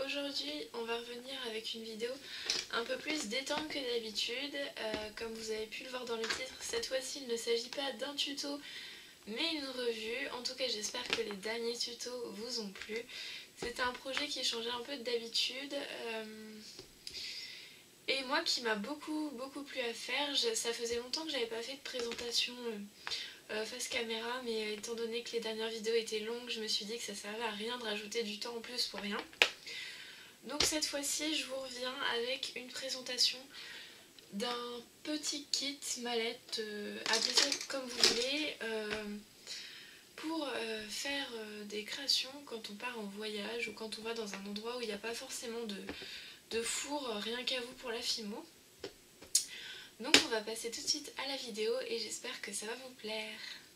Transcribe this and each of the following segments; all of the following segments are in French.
aujourd'hui on va revenir avec une vidéo un peu plus détente que d'habitude. Comme vous avez pu le voir dans le titre, cette fois-ci il ne s'agit pas d'un tuto mais une revue. En tout cas j'espère que les derniers tutos vous ont plu. C'était un projet qui changeait un peu d'habitude et moi qui m'a beaucoup plu à faire. Ça faisait longtemps que j'avais pas fait de présentation face caméra, mais étant donné que les dernières vidéos étaient longues, je me suis dit que ça servait à rien de rajouter du temps en plus pour rien. Donc cette fois-ci je vous reviens avec une présentation d'un petit kit mallette, appelez ça comme vous voulez, pour faire des créations quand on part en voyage ou quand on va dans un endroit où il n'y a pas forcément de four rien qu'à vous pour la Fimo. Donc on va passer tout de suite à la vidéo et j'espère que ça va vous plaire.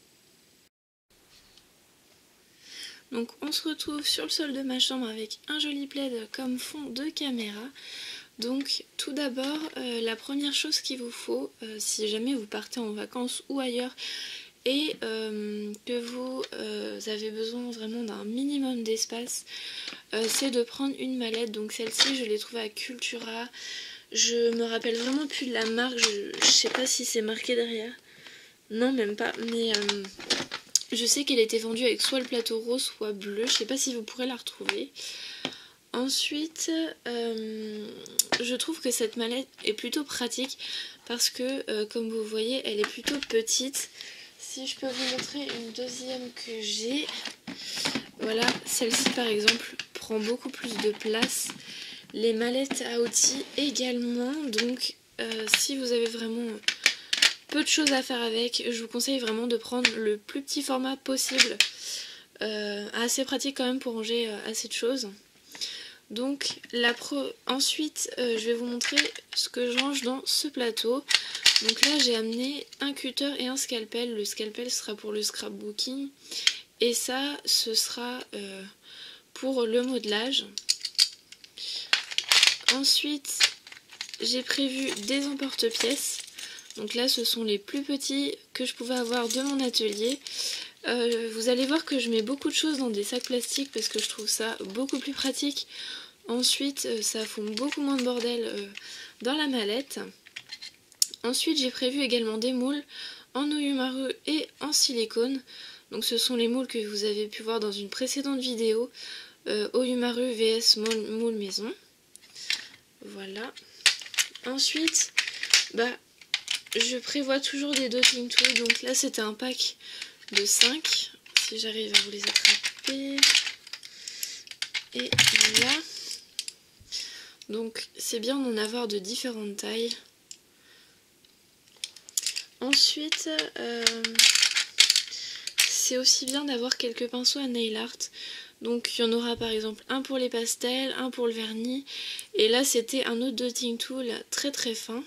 Donc on se retrouve sur le sol de ma chambre avec un joli plaid comme fond de caméra. Donc tout d'abord, la première chose qu'il vous faut, si jamais vous partez en vacances ou ailleurs et que vous avez besoin vraiment d'un minimum d'espace, c'est de prendre une mallette. Donc celle-ci je l'ai trouvée à Cultura. Je me rappelle vraiment plus de la marque, je sais pas si c'est marqué derrière. Non, même pas, mais je sais qu'elle était vendue avec soit le plateau rose, soit bleu. Je sais pas si vous pourrez la retrouver. Ensuite, je trouve que cette mallette est plutôt pratique parce que, comme vous voyez, elle est plutôt petite. Si je peux vous montrer une deuxième que j'ai, voilà, celle-ci par exemple prend beaucoup plus de place. Les mallettes à outils également, donc si vous avez vraiment peu de choses à faire avec, je vous conseille vraiment de prendre le plus petit format possible. Assez pratique quand même pour ranger assez de choses. Donc ensuite je vais vous montrer ce que je range dans ce plateau. Donc là j'ai amené un cutter et un scalpel. Le scalpel sera pour le scrapbooking et ça ce sera pour le modelage. Ensuite j'ai prévu des emporte-pièces. Donc là ce sont les plus petits que je pouvais avoir de mon atelier. Vous allez voir que je mets beaucoup de choses dans des sacs plastiques parce que je trouve ça beaucoup plus pratique. Ensuite ça fond beaucoup moins de bordel dans la mallette. Ensuite j'ai prévu également des moules en Oyumaru et en silicone. Donc ce sont les moules que vous avez pu voir dans une précédente vidéo. Oyumaru vs moule maison. Voilà. Ensuite je prévois toujours des dotting tools. Donc là c'était un pack de 5. Si j'arrive à vous les attraper. Et là. Donc c'est bien d'en avoir de différentes tailles. Ensuite c'est aussi bien d'avoir quelques pinceaux à nail art. Donc il y en aura par exemple un pour les pastels, un pour le vernis. Et là c'était un autre dotting tool très fin.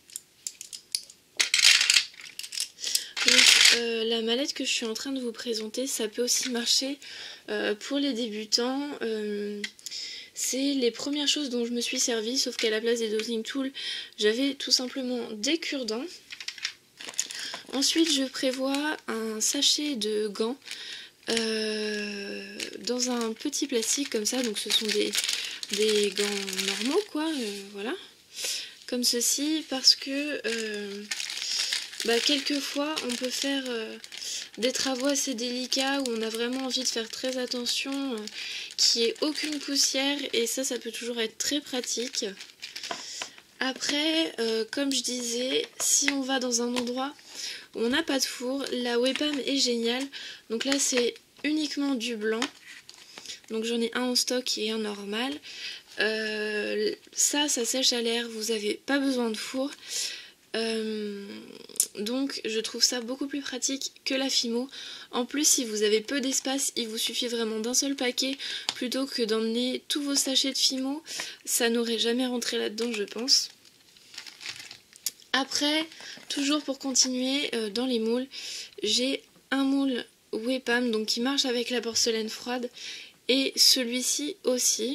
Donc la mallette que je suis en train de vous présenter, ça peut aussi marcher pour les débutants. C'est les premières choses dont je me suis servie, sauf qu'à la place des dotting tools, j'avais tout simplement des cure-dents. Ensuite, je prévois un sachet de gants dans un petit plastique comme ça. Donc ce sont des gants normaux, quoi, voilà, comme ceci, parce que quelquefois on peut faire des travaux assez délicats où on a vraiment envie de faire très attention, qu'il n'y ait aucune poussière, et ça peut toujours être très pratique. Après, comme je disais, si on va dans un endroit où on n'a pas de four, la Webam est géniale. Donc là c'est uniquement du blanc. Donc j'en ai un en stock et un normal. Ça sèche à l'air, vous n'avez pas besoin de four. Donc je trouve ça beaucoup plus pratique que la Fimo. En plus, si vous avez peu d'espace, il vous suffit vraiment d'un seul paquet plutôt que d'emmener tous vos sachets de Fimo. Ça n'aurait jamais rentré là-dedans, je pense. Après, toujours pour continuer dans les moules, j'ai un moule Webam donc qui marche avec la porcelaine froide et celui-ci aussi.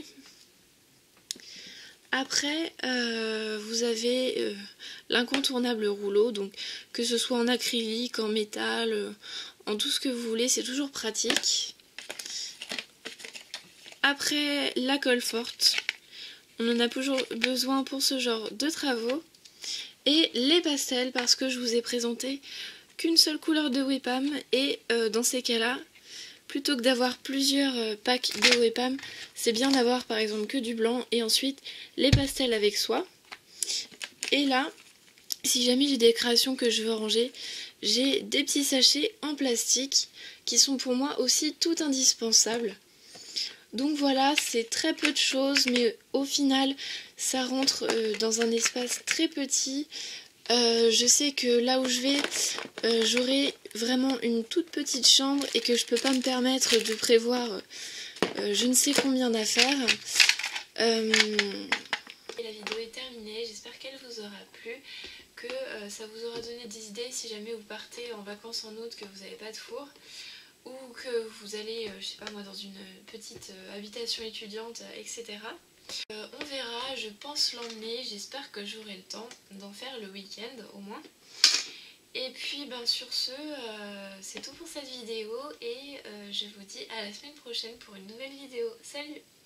Après, vous avez l'incontournable rouleau, donc que ce soit en acrylique, en métal, en tout ce que vous voulez, c'est toujours pratique. Après la colle forte, on en a toujours besoin pour ce genre de travaux. Et les pastels, parce que je vous ai présenté qu'une seule couleur de Wepam. Et dans ces cas-là, plutôt que d'avoir plusieurs packs de Wepam, c'est bien d'avoir par exemple que du blanc et ensuite les pastels avec soie. Et là, si jamais j'ai des créations que je veux ranger, j'ai des petits sachets en plastique qui sont pour moi aussi tout indispensables. Donc voilà, c'est très peu de choses, mais au final, ça rentre dans un espace très petit. Je sais que là où je vais, j'aurai vraiment une toute petite chambre et que je peux pas me permettre de prévoir je ne sais combien d'affaires. Et la vidéo est terminée, j'espère qu'elle vous aura plu, que ça vous aura donné des idées si jamais vous partez en vacances en août, que vous n'avez pas de four, ou que vous allez, je sais pas moi, dans une petite habitation étudiante, etc. On verra, je pense l'emmener, j'espère que j'aurai le temps d'en faire le week-end au moins. Et puis ben sur ce, c'est tout pour cette vidéo et je vous dis à la semaine prochaine pour une nouvelle vidéo. Salut!